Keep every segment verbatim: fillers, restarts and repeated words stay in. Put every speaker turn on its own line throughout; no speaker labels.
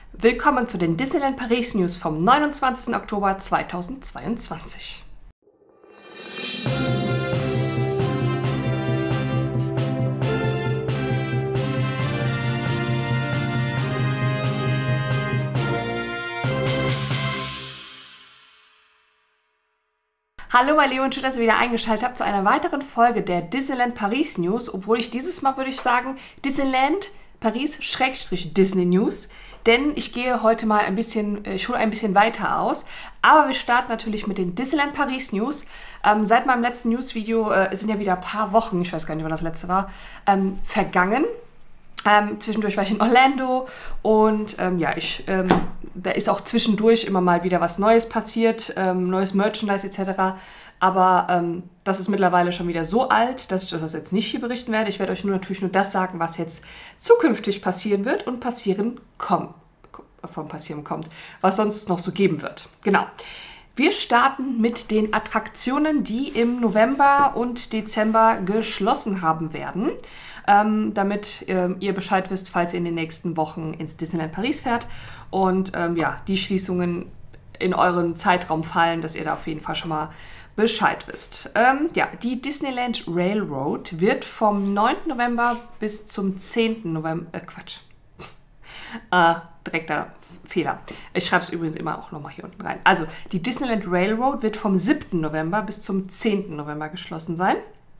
Willkommen zu den Disneyland Paris News vom neunundzwanzigsten Oktober zweitausendzweiundzwanzig. Hallo meine Lieben und schön, dass ihr wieder eingeschaltet habt zu einer weiteren Folge der Disneyland Paris News, obwohl ich dieses Mal, würde ich sagen, Disneyland Paris Schrägstrich Disney News, denn ich gehe heute mal ein bisschen, ich hole ein bisschen weiter aus, aber wir starten natürlich mit den Disneyland Paris News. Ähm, seit meinem letzten News-Video äh, sind ja wieder ein paar Wochen, ich weiß gar nicht, wann das letzte war, ähm, vergangen. Ähm, zwischendurch war ich in Orlando und ähm, ja, ich, ähm, da ist auch zwischendurch immer mal wieder was Neues passiert, ähm, neues Merchandise et cetera. Aber ähm, das ist mittlerweile schon wieder so alt, dass ich das jetzt nicht hier berichten werde. Ich werde euch nur natürlich nur das sagen, was jetzt zukünftig passieren wird und passieren kommt, vom Passieren kommt, was sonst noch so geben wird. Genau. Wir starten mit den Attraktionen, die im November und Dezember geschlossen haben werden. Ähm, damit ähm, ihr Bescheid wisst, falls ihr in den nächsten Wochen ins Disneyland Paris fährt und ähm, ja, die Schließungen in euren Zeitraum fallen, dass ihr da auf jeden Fall schon mal Bescheid wisst. Ähm, ja, die Disneyland Railroad wird vom neunten November bis zum zehnten November, äh, Quatsch, äh, direkter Fehler. Ich schreibe es übrigens immer auch nochmal hier unten rein. Also, die Disneyland Railroad wird vom siebten November bis zum zehnten November geschlossen sein.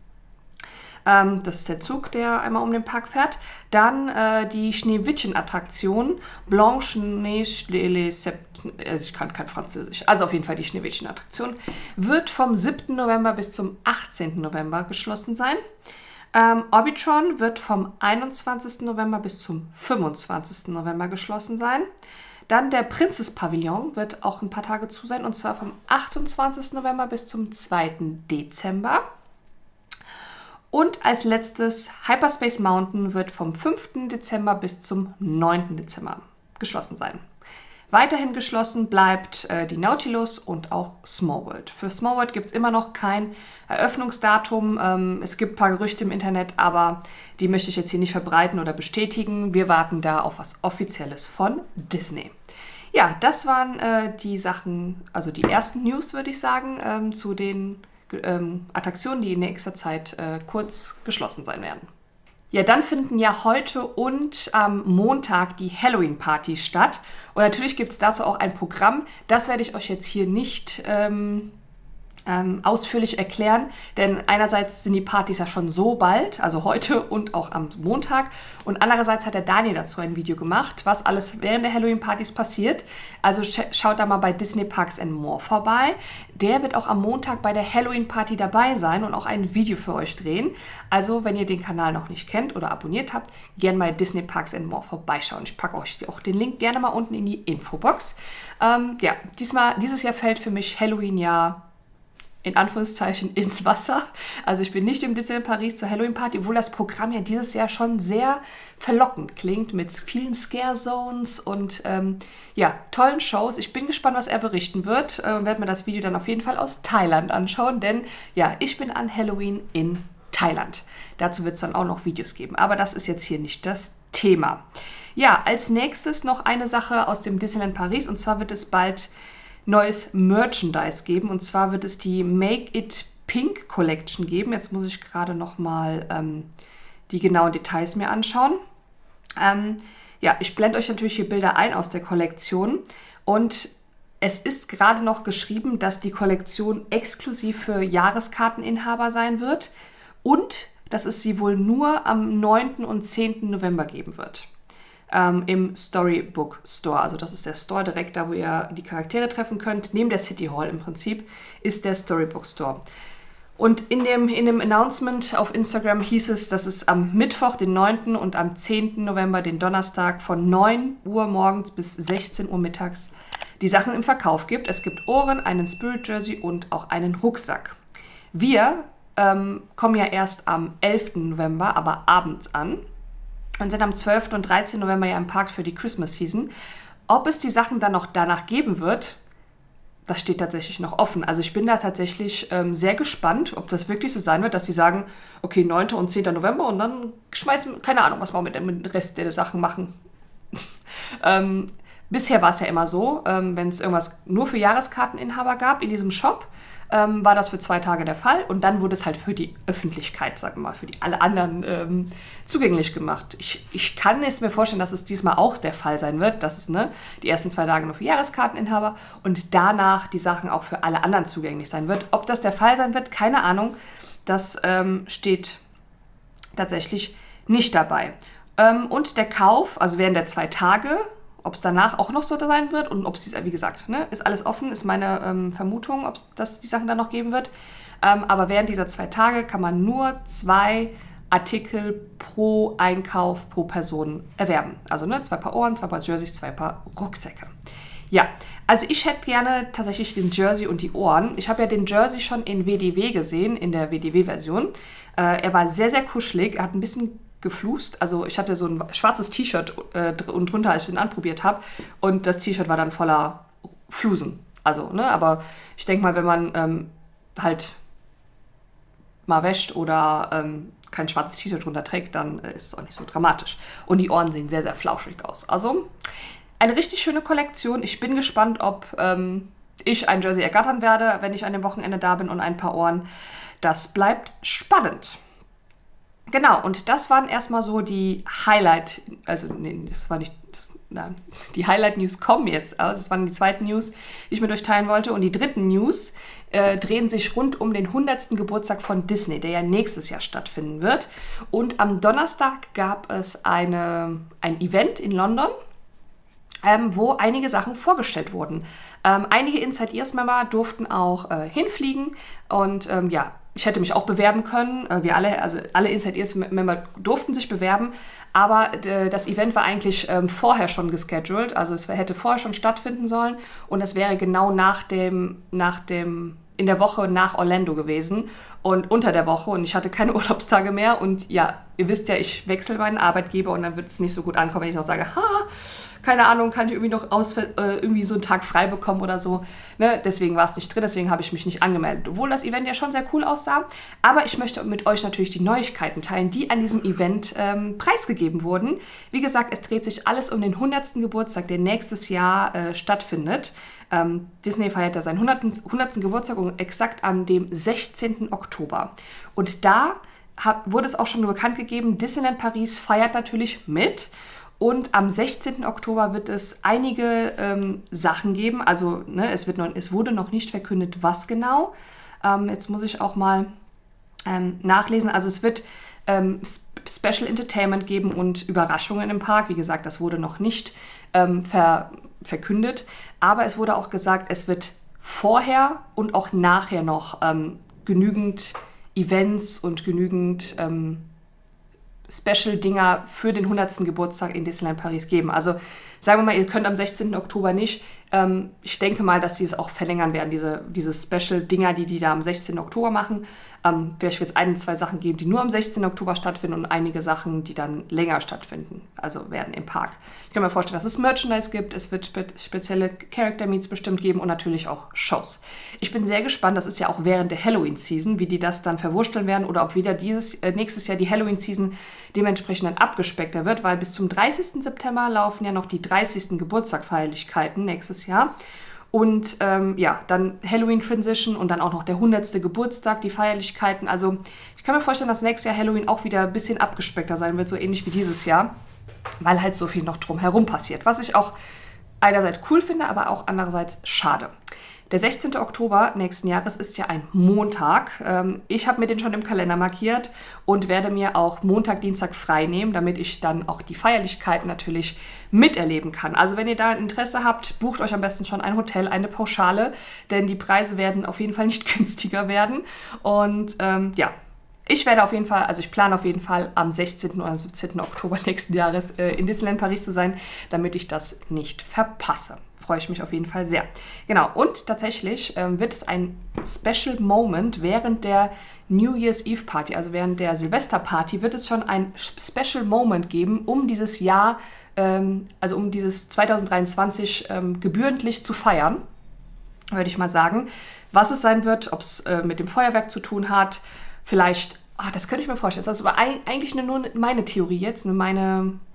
Ähm, das ist der Zug, der einmal um den Park fährt. Dann äh, die Schneewittchen-Attraktion Blanche-Neige les Sept... Also ich kann kein Französisch. Also auf jeden Fall die Schneewittchen-Attraktion wird vom siebten November bis zum achtzehnten November geschlossen sein. Ähm, Orbitron wird vom einundzwanzigsten November bis zum fünfundzwanzigsten November geschlossen sein. Dann der Princess Pavillon wird auch ein paar Tage zu sein, und zwar vom achtundzwanzigsten November bis zum zweiten Dezember. Und als letztes Hyperspace Mountain wird vom fünften Dezember bis zum neunten Dezember geschlossen sein. Weiterhin geschlossen bleibt äh, die Nautilus und auch Small World. Für Small World gibt es immer noch kein Eröffnungsdatum. Ähm, es gibt ein paar Gerüchte im Internet, aber die möchte ich jetzt hier nicht verbreiten oder bestätigen. Wir warten da auf was Offizielles von Disney. Ja, das waren äh, die Sachen, also die ersten News, würde ich sagen, ähm, zu den ähm, Attraktionen, die in nächster Zeit äh, kurz geschlossen sein werden. Ja, dann finden ja heute und am Montag die Halloween-Party statt. Und natürlich gibt es dazu auch ein Programm. Das werde ich euch jetzt hier nicht ähm, ähm, ausführlich erklären, denn einerseits sind die Partys ja schon so bald, also heute und auch am Montag. Und andererseits hat der Daniel dazu ein Video gemacht, was alles während der Halloween-Partys passiert. Also sch schaut da mal bei Disney Parks and More vorbei. Der wird auch am Montag bei der Halloween-Party dabei sein und auch ein Video für euch drehen. Also, wenn ihr den Kanal noch nicht kennt oder abonniert habt, gerne bei Disney Parks and More vorbeischauen. Ich packe euch auch den Link gerne mal unten in die Infobox. Ähm, ja, diesmal, dieses Jahr fällt für mich Halloween ja in Anführungszeichen ins Wasser. Also ich bin nicht im Disneyland Paris zur Halloween-Party, obwohl das Programm ja dieses Jahr schon sehr verlockend klingt mit vielen Scare-Zones und ähm, ja, tollen Shows. Ich bin gespannt, was er berichten wird und äh, werde mir das Video dann auf jeden Fall aus Thailand anschauen, denn ja, ich bin an Halloween in Thailand. Dazu wird es dann auch noch Videos geben, aber das ist jetzt hier nicht das Thema. Ja, als nächstes noch eine Sache aus dem Disneyland Paris, und zwar wird es bald neues Merchandise geben, und zwar wird es die Make It Pink Collection geben. Jetzt muss ich gerade noch mal ähm, die genauen Details mir anschauen. Ähm, ja, ich blende euch natürlich hier Bilder ein aus der Kollektion, und es ist gerade noch geschrieben, dass die Kollektion exklusiv für Jahreskarteninhaber sein wird und dass es sie wohl nur am neunten und zehnten November geben wird. Ähm, im Storybook Store. Also das ist der Store direkt da, wo ihr die Charaktere treffen könnt. Neben der City Hall im Prinzip ist der Storybook Store. Und in dem, in dem Announcement auf Instagram hieß es, dass es am Mittwoch, den neunten und am zehnten November, den Donnerstag, von neun Uhr morgens bis sechzehn Uhr mittags die Sachen im Verkauf gibt. Es gibt Ohren, einen Spirit Jersey und auch einen Rucksack. Wir ähm, kommen ja erst am elften November, aber abends an. Und sind am zwölften und dreizehnten November ja im Park für die Christmas Season. Ob es die Sachen dann noch danach geben wird, das steht tatsächlich noch offen. Also ich bin da tatsächlich ähm, sehr gespannt, ob das wirklich so sein wird, dass sie sagen, okay, neunten und zehnten November und dann schmeißen, keine Ahnung, was wir mit dem Rest der Sachen machen. ähm, bisher war es ja immer so, ähm, wenn es irgendwas nur für Jahreskarteninhaber gab in diesem Shop, ähm, war das für zwei Tage der Fall und dann wurde es halt für die Öffentlichkeit, sagen wir mal, für die alle anderen ähm, zugänglich gemacht. Ich, ich kann es mir vorstellen, dass es diesmal auch der Fall sein wird, dass es ne, die ersten zwei Tage nur für Jahreskarteninhaber und danach die Sachen auch für alle anderen zugänglich sein wird. Ob das der Fall sein wird, keine Ahnung. Das ähm, steht tatsächlich nicht dabei. Ähm, und der Kauf, also während der zwei Tage, ob es danach auch noch so sein wird und ob es, wie gesagt, ne, ist alles offen, ist meine ähm, Vermutung, ob es die Sachen dann noch geben wird. Ähm, aber während dieser zwei Tage kann man nur zwei Artikel pro Einkauf, pro Person erwerben. Also ne, zwei Paar Ohren, zwei Paar Jerseys, zwei Paar Rucksäcke. Ja, also ich hätte gerne tatsächlich den Jersey und die Ohren. Ich habe ja den Jersey schon in W D W gesehen, in der W D W-Version. Äh, er war sehr, sehr kuschelig, er hat ein bisschen geflußt. Also ich hatte so ein schwarzes T-Shirt äh, und drunter, als ich den anprobiert habe. Und das T-Shirt war dann voller Flusen. Also, ne, aber ich denke mal, wenn man ähm, halt mal wäscht oder ähm, kein schwarzes T-Shirt drunter trägt, dann äh, ist es auch nicht so dramatisch. Und die Ohren sehen sehr, sehr flauschig aus. Also eine richtig schöne Kollektion. Ich bin gespannt, ob ähm, ich ein Jersey ergattern werde, wenn ich an dem Wochenende da bin und ein paar Ohren. Das bleibt spannend. Genau, und das waren erstmal so die Highlight, also nee, das war nicht, das, nein, die Highlight-News kommen jetzt aus, das waren die zweiten News, die ich mit euch teilen wollte. Und die dritten News äh, drehen sich rund um den hundertsten Geburtstag von Disney, der ja nächstes Jahr stattfinden wird. Und am Donnerstag gab es eine, ein Event in London, ähm, wo einige Sachen vorgestellt wurden. Ähm, einige Inside-Ears-Member durften auch äh, hinfliegen und ähm, ja, ich hätte mich auch bewerben können. Wir alle, also alle Inside-Ears-Member durften sich bewerben, aber äh, das Event war eigentlich ähm, vorher schon gescheduled, also es hätte vorher schon stattfinden sollen und es wäre genau nach dem, nach dem, in der Woche nach Orlando gewesen und unter der Woche und ich hatte keine Urlaubstage mehr und ja, ihr wisst ja, ich wechsle meinen Arbeitgeber und dann wird es nicht so gut ankommen, wenn ich noch sage, ha, keine Ahnung, kann ich irgendwie noch aus, äh, irgendwie so einen Tag frei bekommen oder so. Ne? Deswegen war es nicht drin, deswegen habe ich mich nicht angemeldet. Obwohl das Event ja schon sehr cool aussah. Aber ich möchte mit euch natürlich die Neuigkeiten teilen, die an diesem Event ähm, preisgegeben wurden. Wie gesagt, es dreht sich alles um den hundertsten Geburtstag, der nächstes Jahr äh, stattfindet. Ähm, Disney feiert ja seinen hundertsten Geburtstag und exakt an dem sechzehnten Oktober. Und da hat, wurde es auch schon bekannt gegeben, Disneyland Paris feiert natürlich mit. Und am sechzehnten Oktober wird es einige ähm, Sachen geben. Also ne, es, wird noch, es wurde noch nicht verkündet, was genau. Ähm, jetzt muss ich auch mal ähm, nachlesen. Also es wird ähm, Special Entertainment geben und Überraschungen im Park. Wie gesagt, das wurde noch nicht ähm, ver, verkündet. Aber es wurde auch gesagt, es wird vorher und auch nachher noch ähm, genügend Events und genügend Ähm, Special-Dinger für den hundertsten Geburtstag in Disneyland Paris geben. Also sagen wir mal, ihr könnt am sechzehnten Oktober nicht. Ähm, ich denke mal, dass sie es auch verlängern werden, diese, diese Special-Dinger, die die da am sechzehnten Oktober machen. Ähm, vielleicht wird es ein, zwei Sachen geben, die nur am sechzehnten Oktober stattfinden und einige Sachen, die dann länger stattfinden, also werden im Park. Ich kann mir vorstellen, dass es Merchandise gibt, es wird spe spezielle Character-Meets bestimmt geben und natürlich auch Shows. Ich bin sehr gespannt, das ist ja auch während der Halloween-Season, wie die das dann verwursteln werden oder ob wieder dieses äh, nächstes Jahr die Halloween-Season dementsprechend dann abgespeckter wird, weil bis zum dreißigsten September laufen ja noch die dreißigsten Geburtstagfeierlichkeiten nächstes Jahr. Und ähm, ja, dann Halloween Transition und dann auch noch der hundertste Geburtstag, die Feierlichkeiten. Also ich kann mir vorstellen, dass nächstes Jahr Halloween auch wieder ein bisschen abgespeckter sein wird, so ähnlich wie dieses Jahr, weil halt so viel noch drumherum passiert. Was ich auch einerseits cool finde, aber auch andererseits schade. Der sechzehnten Oktober nächsten Jahres ist ja ein Montag. Ich habe mir den schon im Kalender markiert und werde mir auch Montag, Dienstag frei nehmen, damit ich dann auch die Feierlichkeiten natürlich miterleben kann. Also wenn ihr da Interesse habt, bucht euch am besten schon ein Hotel, eine Pauschale, denn die Preise werden auf jeden Fall nicht günstiger werden. Und ähm, ja, ich werde auf jeden Fall, also ich plane auf jeden Fall am sechzehnten oder am siebzehnten Oktober nächsten Jahres äh, in Disneyland Paris zu sein, damit ich das nicht verpasse. Freue ich mich auf jeden Fall sehr. Genau, und tatsächlich ähm, wird es ein Special Moment während der New Year's Eve Party, also während der Silvesterparty, wird es schon ein Special Moment geben, um dieses Jahr, ähm, also um dieses zweitausenddreiundzwanzig ähm, gebührentlich zu feiern, würde ich mal sagen. Was es sein wird, ob es äh, mit dem Feuerwerk zu tun hat, vielleicht, oh, das könnte ich mir vorstellen, das ist aber eigentlich nur meine Theorie jetzt, nur meine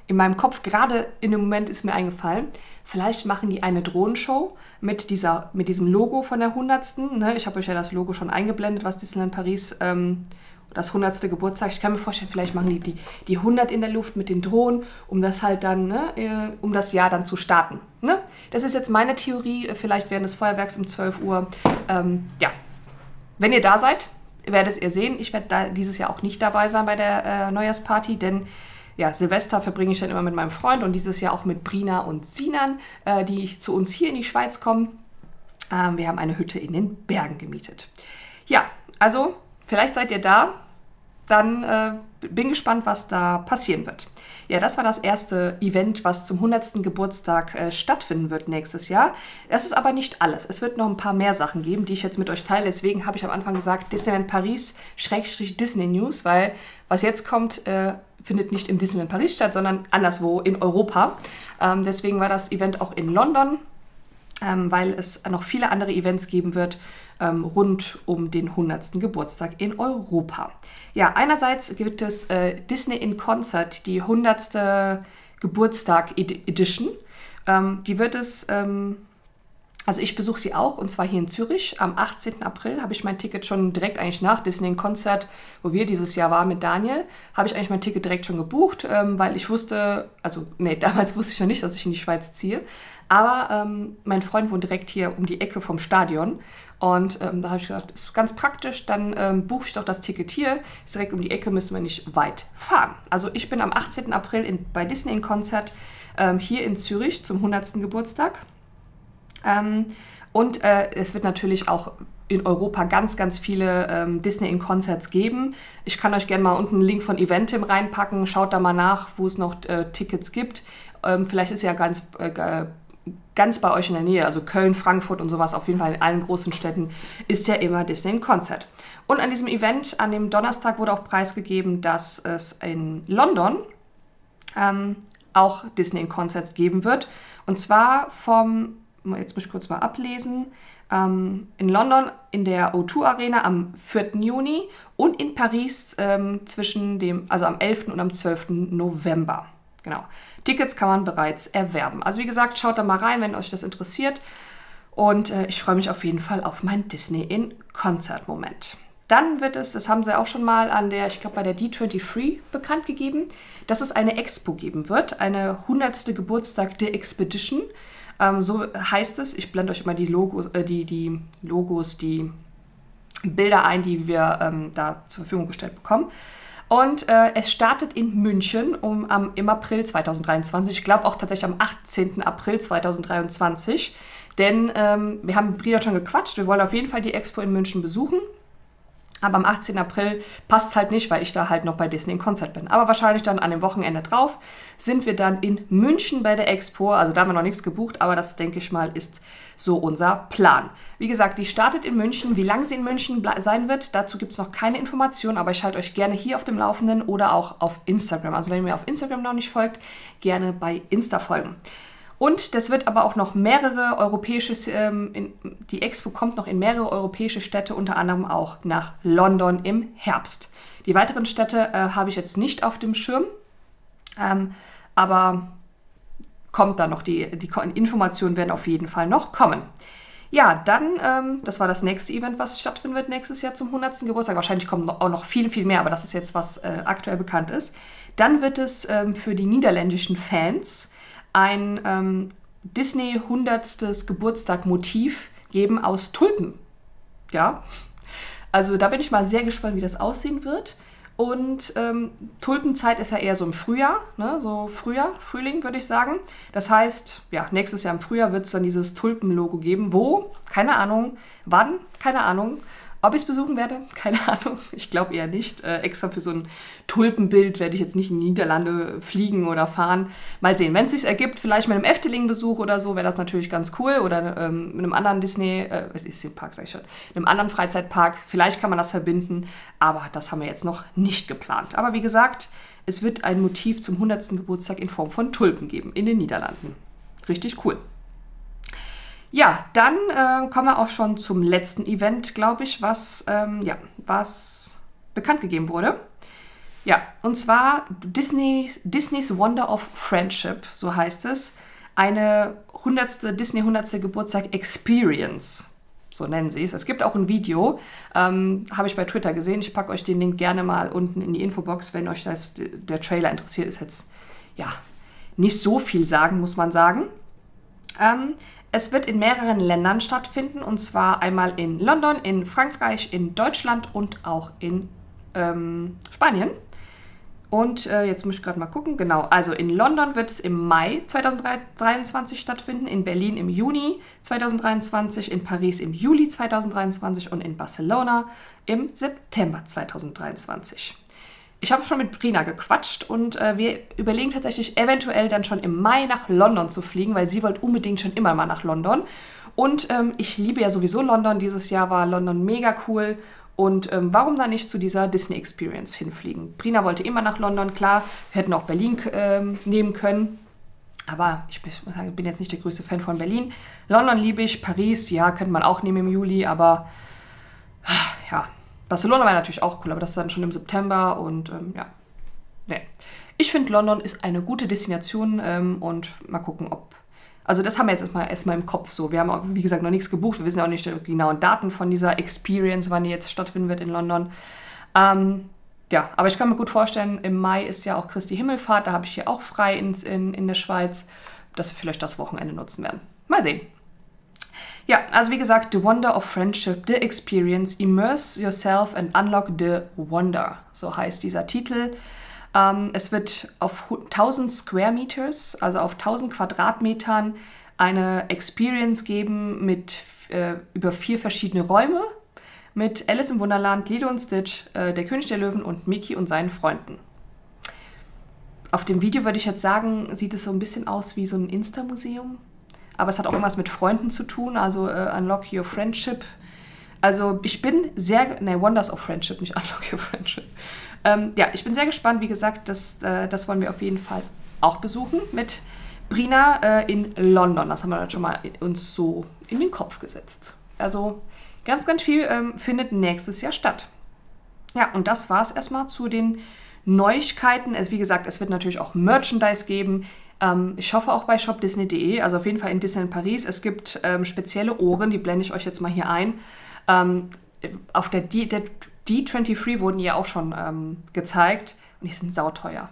in meinem Kopf, gerade in dem Moment ist mir eingefallen, vielleicht machen die eine Drohnenshow mit, dieser, mit diesem Logo von der hundertsten. Ne? Ich habe euch ja das Logo schon eingeblendet, was Disneyland Paris, ähm, das hundertste Geburtstag. Ich kann mir vorstellen, vielleicht machen die, die die hundert in der Luft mit den Drohnen, um das halt dann, ne, äh, um das Jahr dann zu starten. Ne? Das ist jetzt meine Theorie, vielleicht während des Feuerwerks um zwölf Uhr. Ähm, ja, wenn ihr da seid, werdet ihr sehen. Ich werde da dieses Jahr auch nicht dabei sein bei der äh, Neujahrsparty, denn ja, Silvester verbringe ich dann immer mit meinem Freund und dieses Jahr auch mit Brina und Sinan, äh, die zu uns hier in die Schweiz kommen. Ähm, wir haben eine Hütte in den Bergen gemietet. Ja, also vielleicht seid ihr da. Dann äh, bin gespannt, was da passieren wird. Ja, das war das erste Event, was zum hundertsten Geburtstag äh, stattfinden wird nächstes Jahr. Das ist aber nicht alles. Es wird noch ein paar mehr Sachen geben, die ich jetzt mit euch teile. Deswegen habe ich am Anfang gesagt, Disneyland Paris Schrägstrich Disney News, weil was jetzt kommt, äh, findet nicht im Disneyland Paris statt, sondern anderswo in Europa. Ähm, deswegen war das Event auch in London, ähm, weil es noch viele andere Events geben wird, ähm, rund um den hundertsten Geburtstag in Europa. Ja, einerseits gibt es äh, Disney in Concert, die hundertste Geburtstag Edition. Ähm, die wird es, ähm, also ich besuche sie auch, und zwar hier in Zürich. Am achtzehnten April habe ich mein Ticket schon direkt eigentlich nach Disney in Concert, wo wir dieses Jahr waren mit Daniel, habe ich eigentlich mein Ticket direkt schon gebucht, ähm, weil ich wusste, also nee, damals wusste ich noch nicht, dass ich in die Schweiz ziehe. Aber ähm, mein Freund wohnt direkt hier um die Ecke vom Stadion. Und ähm, da habe ich gesagt, ist ganz praktisch, dann ähm, buche ich doch das Ticket hier. Ist direkt um die Ecke, müssen wir nicht weit fahren. Also ich bin am achtzehnten April in, bei Disney in Concert ähm, hier in Zürich zum hundertsten Geburtstag. Ähm, und äh, es wird natürlich auch in Europa ganz, ganz viele ähm, Disney in Concerts geben. Ich kann euch gerne mal unten einen Link von Eventim reinpacken. Schaut da mal nach, wo es noch äh, Tickets gibt. Ähm, vielleicht ist ja ganz... Äh, ganz bei euch in der Nähe, also Köln, Frankfurt und sowas, auf jeden Fall in allen großen Städten, ist ja immer Disney in Concert. Und an diesem Event, an dem Donnerstag, wurde auch preisgegeben, dass es in London ähm, auch Disney in Concerts geben wird. Und zwar vom, jetzt muss ich kurz mal ablesen, ähm, in London in der O zwei Arena am vierten Juni und in Paris ähm, zwischen dem, also am elften und am zwölften November. Genau. Tickets kann man bereits erwerben. Also wie gesagt, schaut da mal rein, wenn euch das interessiert. Und äh, ich freue mich auf jeden Fall auf meinen Disney in Concert-Moment. Dann wird es, das haben sie auch schon mal an der, ich glaube bei der D dreiundzwanzig bekannt gegeben, dass es eine Expo geben wird, eine hundertste Geburtstag der Expedition. Ähm, so heißt es. Ich blende euch immer die Logos, äh, die, die Logos, die Bilder ein, die wir ähm, da zur Verfügung gestellt bekommen. Und äh, es startet in München um, um, im April zweitausenddreiundzwanzig. Ich glaube auch tatsächlich am achtzehnten April zweitausenddreiundzwanzig. Denn ähm, wir haben mit Brina schon gequatscht. Wir wollen auf jeden Fall die Expo in München besuchen. Aber am achtzehnten April passt es halt nicht, weil ich da halt noch bei Disney in Concert bin. Aber wahrscheinlich dann an dem Wochenende drauf sind wir dann in München bei der Expo. Also da haben wir noch nichts gebucht, aber das, denke ich mal, ist so unser Plan. Wie gesagt, die startet in München. Wie lange sie in München sein wird, dazu gibt es noch keine Informationen, aber ich halte euch gerne hier auf dem Laufenden oder auch auf Instagram. Also wenn ihr mir auf Instagram noch nicht folgt, gerne bei Insta folgen. Und das wird aber auch noch mehrere europäische, ähm, in, die Expo kommt noch in mehrere europäische Städte, unter anderem auch nach London im Herbst. Die weiteren Städte äh, habe ich jetzt nicht auf dem Schirm, ähm, aber kommt dann noch, die, die Informationen werden auf jeden Fall noch kommen. Ja, dann, ähm, das war das nächste Event, was stattfinden wird nächstes Jahr zum hundertsten Geburtstag. Wahrscheinlich kommen auch noch viel, viel mehr, aber das ist jetzt, was äh, aktuell bekannt ist. Dann wird es ähm, für die niederländischen Fans ein ähm, Disney hundertstes Geburtstag-Motiv geben aus Tulpen. Ja, also da bin ich mal sehr gespannt, wie das aussehen wird. Und ähm, Tulpenzeit ist ja eher so im Frühjahr, ne? So Frühjahr, Frühling würde ich sagen. Das heißt, ja, nächstes Jahr im Frühjahr wird es dann dieses Tulpen-Logo geben. Wo? Keine Ahnung. Wann? Keine Ahnung. Ob ich es besuchen werde? Keine Ahnung. Ich glaube eher nicht. Äh, extra für so ein Tulpenbild werde ich jetzt nicht in die Niederlande fliegen oder fahren. Mal sehen. Wenn es sich ergibt, vielleicht mit einem Efteling-Besuch oder so, wäre das natürlich ganz cool. Oder ähm, mit einem anderen Disney, äh, Disney-Park sag ich schon, einem anderen Freizeitpark. Vielleicht kann man das verbinden, aber das haben wir jetzt noch nicht geplant. Aber wie gesagt, es wird ein Motiv zum hundertsten Geburtstag in Form von Tulpen geben in den Niederlanden. Richtig cool. Ja, dann äh, kommen wir auch schon zum letzten Event, glaube ich, was, ähm, ja, was bekannt gegeben wurde. Ja, und zwar Disney, Disney's Wonder of Friendship, so heißt es. Eine hundertste Disney hundertste Geburtstag Experience. So nennen sie es. Es gibt auch ein Video, ähm, habe ich bei Twitter gesehen. Ich packe euch den Link gerne mal unten in die Infobox, wenn euch das, der Trailer interessiert. Ist jetzt, ja, nicht so viel sagen, muss man sagen. Ähm, es wird in mehreren Ländern stattfinden. Und zwar einmal in London, in Frankreich, in Deutschland und auch in ähm, Spanien. Und äh, jetzt muss ich gerade mal gucken. Genau, also in London wird es im Mai zweitausenddreiundzwanzig stattfinden, in Berlin im Juni zweitausenddreiundzwanzig, in Paris im Juli zweitausenddreiundzwanzig und in Barcelona im September zweitausenddreiundzwanzig. Ich habe schon mit Brina gequatscht und äh, wir überlegen tatsächlich eventuell dann schon im Mai nach London zu fliegen, weil sie wollte unbedingt schon immer mal nach London. Und ähm, ich liebe ja sowieso London. Dieses Jahr war London mega cool. Und ähm, warum dann nicht zu dieser Disney Experience hinfliegen? Brina wollte immer nach London, klar, wir hätten auch Berlin ähm, nehmen können. Aber ich bin, bin jetzt nicht der größte Fan von Berlin. London liebe ich, Paris, ja, könnte man auch nehmen im Juli, aber ja, Barcelona war natürlich auch cool, aber das ist dann schon im September und ähm, ja, nee. Ich finde, London ist eine gute Destination ähm, und mal gucken, ob... Also das haben wir jetzt erstmal, erstmal im Kopf so. Wir haben, auch, wie gesagt, noch nichts gebucht. Wir wissen ja auch nicht die genauen Daten von dieser Experience, wann die jetzt stattfinden wird in London. Ähm, ja, aber ich kann mir gut vorstellen, im Mai ist ja auch Christi Himmelfahrt. Da habe ich hier auch frei in, in, in der Schweiz, dass wir vielleicht das Wochenende nutzen werden. Mal sehen. Ja, also wie gesagt, The Wonder of Friendship, The Experience, Immerse Yourself and Unlock the Wonder. So heißt dieser Titel. Ähm, es wird auf tausend Square Meters, also auf tausend Quadratmetern, eine Experience geben mit äh, über vier verschiedene Räume mit Alice im Wunderland, Lilo und Stitch, äh, der König der Löwen und Mickey und seinen Freunden. Auf dem Video würde ich jetzt sagen, sieht es so ein bisschen aus wie so ein Insta-Museum, aber es hat auch irgendwas mit Freunden zu tun, also äh, Unlock Your Friendship. Also ich bin sehr, ne, Wonders of Friendship, nicht Unlock Your Friendship. Ähm, ja, ich bin sehr gespannt, wie gesagt, das, äh, das wollen wir auf jeden Fall auch besuchen mit Brina äh, in London. Das haben wir dann schon mal in, uns so in den Kopf gesetzt. Also ganz, ganz viel ähm, findet nächstes Jahr statt. Ja, und das war es erstmal zu den Neuigkeiten. Also wie gesagt, es wird natürlich auch Merchandise geben. Ähm, ich hoffe auch bei shop disney punkt de, also auf jeden Fall in Disneyland Paris. Es gibt ähm, spezielle Ohren, die blende ich euch jetzt mal hier ein. Ähm, auf der, D, der D dreiundzwanzig wurden die ja auch schon ähm, gezeigt und die sind sauteuer.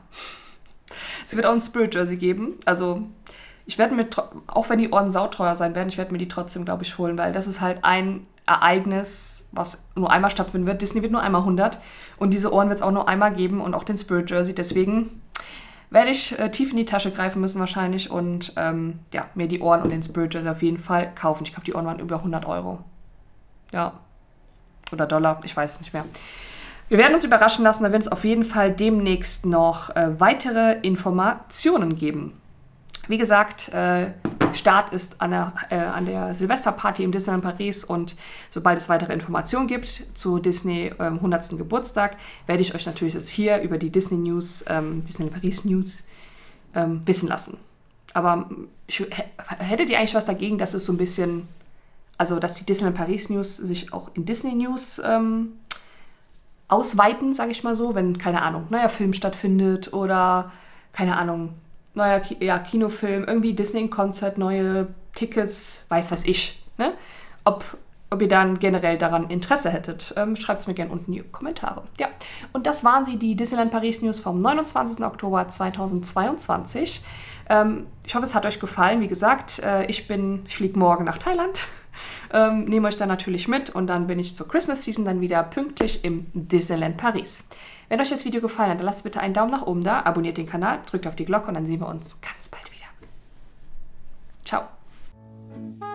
Es wird auch ein Spirit Jersey geben, also ich werde mir, auch wenn die Ohren sauteuer sein werden, ich werde mir die trotzdem, glaube ich, holen, weil das ist halt ein Ereignis, was nur einmal stattfinden wird. Disney wird nur einmal hundert und diese Ohren wird es auch nur einmal geben und auch den Spirit Jersey, deswegen werde ich äh, tief in die Tasche greifen müssen wahrscheinlich und ähm, ja, mir die Ohren und den Spirit Jersey auf jeden Fall kaufen. Ich glaube, die Ohren waren über hundert Euro. Ja. Oder Dollar, ich weiß es nicht mehr. Wir werden uns überraschen lassen, da wird es auf jeden Fall demnächst noch äh, weitere Informationen geben. Wie gesagt, äh, Start ist an der, äh, an der Silvesterparty im Disneyland Paris und sobald es weitere Informationen gibt zu Disney ähm, hundertsten Geburtstag, werde ich euch natürlich das hier über die Disney News, ähm, Disneyland Paris News ähm, wissen lassen. Aber ich, hättet ihr eigentlich was dagegen, dass es so ein bisschen... Also, dass die Disneyland Paris News sich auch in Disney News ähm, ausweiten, sage ich mal so, wenn, keine Ahnung, neuer Film stattfindet oder, keine Ahnung, neuer Ki ja, Kinofilm, irgendwie Disney-Konzert, neue Tickets, weiß was ich. Ne? Ob, ob ihr dann generell daran Interesse hättet, ähm, schreibt es mir gerne unten in die Kommentare. Ja, und das waren sie, die Disneyland Paris News vom neunundzwanzigsten Oktober zweitausendzweiundzwanzig. Ähm, ich hoffe, es hat euch gefallen. Wie gesagt, äh, ich bin, ich fliege morgen nach Thailand. Ähm, nehme euch dann natürlich mit und dann bin ich zur Christmas Season dann wieder pünktlich im Disneyland Paris. Wenn euch das Video gefallen hat, dann lasst bitte einen Daumen nach oben da, abonniert den Kanal, drückt auf die Glocke und dann sehen wir uns ganz bald wieder. Ciao!